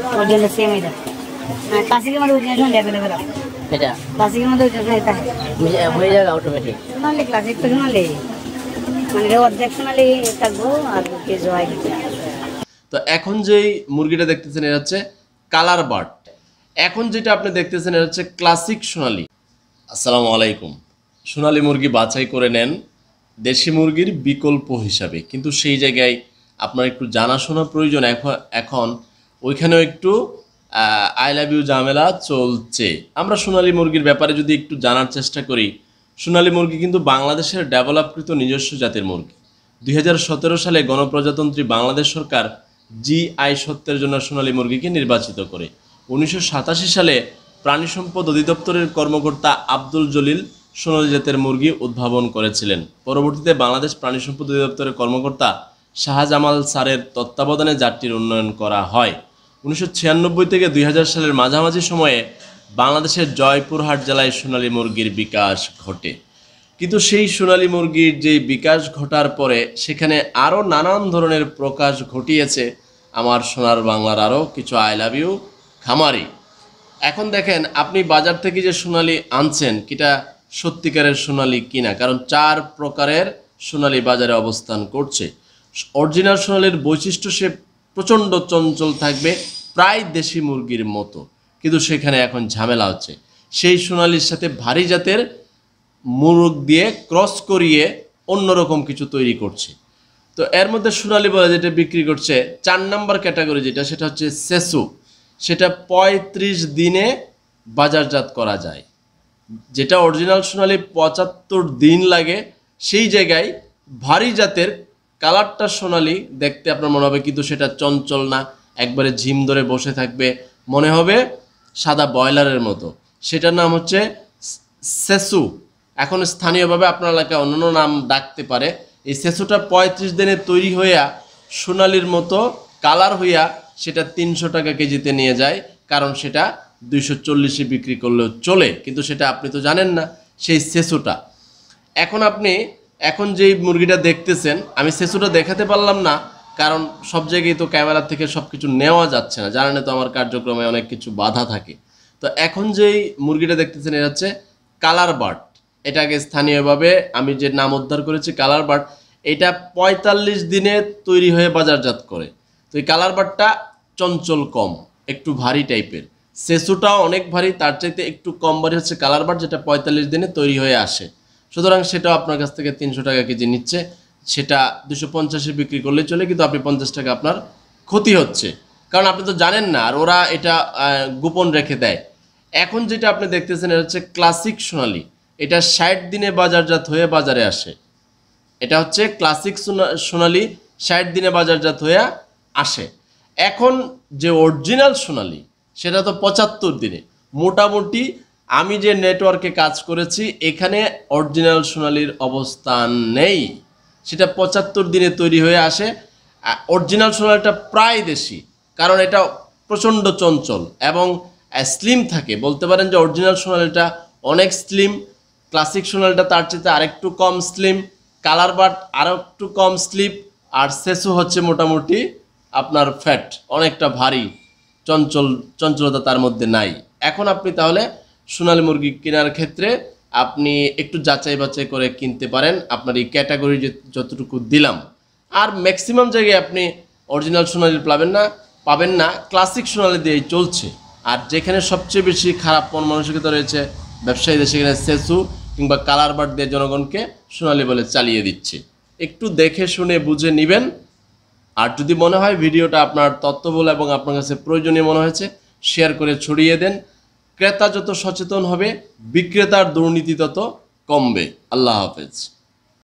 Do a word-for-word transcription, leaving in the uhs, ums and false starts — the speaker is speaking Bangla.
অরিজিনাল সেম এটা হ্যাঁ ক্লাসিকের মধ্যে অরিজিনাল সোনালি অ্যাভেলেবেল আছে এটা ক্লাসিকের মধ্যে অরিজিনাল এটা হয়ে যাবে অটোমেটিক সোনালি ক্লাসিক তো সোনালি মানে এটা অর্ধেক সোনালি থাকবো আর কিছু হয় কিছু তো এখন যেই মুরগিটা দেখতেছেন এটা হচ্ছে কালার বার্ড। এখন যেটা আপনি দেখতেছেন এটা হচ্ছে ক্লাসিক সোনালি। আসসালামু আলাইকুম। সোনালি মুরগি বাছাই করে নেন দেশি মুরগির বিকল্প হিসাবে, কিন্তু সেই জায়গায় আপনার একটু জানাশোনা প্রয়োজন। এখন এখন ওইখানেও একটু আই লাভ ইউ ঝামেলা চলছে। আমরা সোনালি মুরগির ব্যাপারে যদি একটু জানার চেষ্টা করি, সোনালি মুরগি কিন্তু বাংলাদেশের ডেভেলপকৃত নিজস্ব জাতের মুরগি। দুই হাজার সতেরো সালে গণপ্রজাতন্ত্রী বাংলাদেশ সরকার জিআই সত্ত্বের জন্য সোনালি মুরগিকে নির্বাচিত করে। উনিশশো সাতাশি সালে প্রাণী সম্পদ অধিদপ্তরের কর্মকর্তা আব্দুল জলিল সোনালি জাতের মুরগি উদ্ভাবন করেছিলেন। পরবর্তীতে বাংলাদেশ প্রাণী সম্পদ অধিদপ্তরের কর্মকর্তা শাহজামাল স্যারের তত্ত্বাবধানে জাতটির উন্নয়ন করা হয়। উনিশশো ছিয়ানব্বই থেকে দুই হাজার সালের মাঝামাঝি সময়ে বাংলাদেশের জয়পুরহাট জেলায় সোনালি মুরগির বিকাশ ঘটে। কিন্তু সেই সোনালি মুরগির যে বিকাশ ঘটার পরে সেখানে আরও নানান ধরনের প্রকাশ ঘটিয়েছে আমার সোনার বাংলার আরও কিছু আই লাভ ইউ খামারি। এখন দেখেন আপনি বাজার থেকে যে সোনালি আনছেন কিটা সত্যিকারের সোনালি কিনা, কারণ চার প্রকারের সোনালি বাজারে অবস্থান করছে। অরিজিনাল সোনালির বৈশিষ্ট্য সে প্রচণ্ড চঞ্চল থাকবে, প্রায় দেশি মুরগির মতো, কিন্তু সেখানে এখন ঝামেলা হচ্ছে। সেই সোনালির সাথে ভারী জাতের মুরগ দিয়ে ক্রস করিয়ে অন্যরকম কিছু তৈরি করছে। তো এর মধ্যে সোনালি বলে যেটা বিক্রি করছে চার নাম্বার ক্যাটাগরি যেটা, সেটা হচ্ছে সেসু। সেটা পঁয়ত্রিশ দিনে বাজারজাত করা যায়। যেটা অরিজিনাল সোনালি পঁচাত্তর দিন লাগে, সেই জায়গায় ভারী জাতের কালারটা সোনালি দেখতে আপনার মনে হবে, কিন্তু সেটা চঞ্চল না, একবারে ঝিম ধরে বসে থাকবে, মনে হবে সাদা ব্রয়লারের মতো। সেটার নাম হচ্ছে সেসু। এখন স্থানীয়ভাবে আপনার এলাকায় অন্যান্য নাম ডাকতে পারে। এই সেসুটা পঁয়ত্রিশ দিনে তৈরি হইয়া সোনালির মতো কালার হইয়া সেটা তিনশো টাকা কেজিতে নিয়ে যায়, কারণ সেটা দুইশো চল্লিশে বিক্রি করলেও চলে, কিন্তু সেটা আপনি তো জানেন না সেই সেসুটা। এখন আপনি এখন যেই মুরগিটা দেখতেছেন, আমি সেসুটা দেখাতে পারলাম না, কারণ সব জায়গায় তো ক্যামেরা থেকে সব কিছু নেওয়া যাচ্ছে না, জানেন তো আমার কার্যক্রমে অনেক কিছু বাধা থাকে। তো এখন যেই মুরগিটা দেখতেছেন এটা হচ্ছে কালার বার্ড। এটাকে স্থানীয়ভাবে আমি যে নাম উদ্ধার করেছি কালার বার্ড, এটা পঁয়তাল্লিশ দিনে তৈরি হয়ে বাজারজাত করে। তো এই কালার বার্ডটা চঞ্চল কম, একটু ভারী টাইপের। সেসুটাও অনেক ভারী, তার চাইতে একটু কম ভারী হচ্ছে কালার বার্ড, যেটা পঁয়তাল্লিশ দিনে তৈরি হয়ে আসে। সুতরাং সেটাও আপনার কাছ থেকে তিনশো টাকা কেজি নিচ্ছে, সেটা দুশো পঞ্চাশে বিক্রি করলে চলে, কিন্তু আপনি পঞ্চাশ টাকা আপনার ক্ষতি হচ্ছে, কারণ আপনি তো জানেন না, আর ওরা এটা গোপন রেখে দেয়। এখন যেটা আপনি দেখতেছেন এটা হচ্ছে ক্লাসিক সোনালি। এটা ষাট দিনে বাজারজাত হয়ে বাজারে আসে। এটা হচ্ছে ক্লাসিক সোনালি, ষাট দিনে বাজারজাত হয়ে আসে। এখন যে অরিজিনাল সোনালি সেটা তো পঁচাত্তর দিনে। মোটামুটি আমি যে নেটওয়ার্কে কাজ করেছি এখানে অরিজিনাল সোনালির অবস্থান নেই, সেটা পঁচাত্তর দিনে তৈরি হয়ে আসে। অরিজিনাল সোনালিটা প্রায় দেশি, কারণ এটা প্রচণ্ড চঞ্চল এবং স্লিম থাকে। বলতে পারেন যে অরিজিনাল সোনালিটা অনেক স্লিম, ক্লাসিক সোনালিটা তার চেয়ে আরেকটু কম স্লিম, কালার বার্ড আরও একটু কম স্লিপ, আর সেসু হচ্ছে মোটামুটি আপনার ফ্যাট, অনেকটা ভারী, চঞ্চল চঞ্চলতা তার মধ্যে নাই। এখন আপনি তাহলে সোনালি মুরগি কেনার ক্ষেত্রে আপনি একটু যাচাই বাছাই করে কিনতে পারেন, আপনার এই ক্যাটাগরি যতটুকু দিলাম। আর ম্যাক্সিমাম জায়গায় আপনি অরিজিনাল সোনালি পাবেন না পাবেন না ক্লাসিক সোনালি দিয়েই চলছে। আর যেখানে সবচেয়ে বেশি খারাপ মন মানসিকতা রয়েছে ব্যবসায়ীদের, সেখানে সেসু কিংবা কালার বার্ড দিয়ে জনগণকে সোনালি বলে চালিয়ে দিচ্ছে। একটু দেখে শুনে বুঝে নেবেন। আর যদি মনে হয় ভিডিওটা আপনার তথ্যবহুল এবং আপনার কাছে প্রয়োজনীয় মনে হয়েছে, শেয়ার করে ছড়িয়ে দেন। ক্রেতা যত সচেতন হবে, বিক্রেতার দুর্নীতি তত কমবে। আল্লাহ হাফেজ।